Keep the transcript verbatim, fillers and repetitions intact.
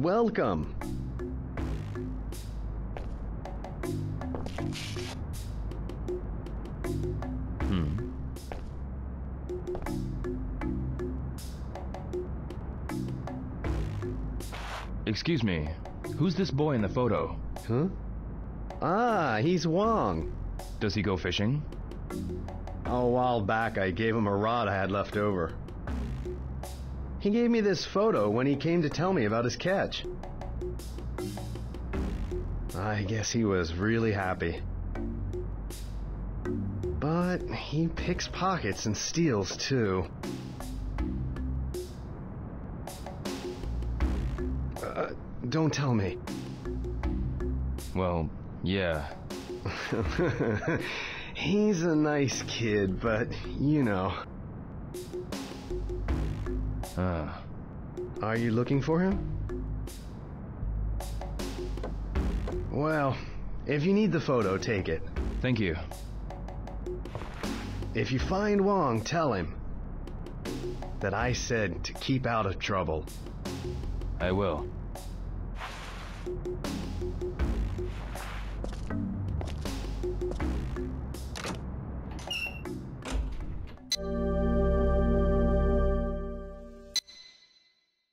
Welcome. Hmm. Excuse me, who's this boy in the photo? Huh? Ah, he's Wong. Does he go fishing? A while back I gave him a rod I had left over. He gave me this photo when he came to tell me about his catch. I guess he was really happy. But he picks pockets and steals too. Uh, don't tell me. Well, yeah. He's a nice kid, but you know. Uh. Are you looking for him? Well, if you need the photo, take it. Thank you. If you find Wong, tell him that I said to keep out of trouble. I will.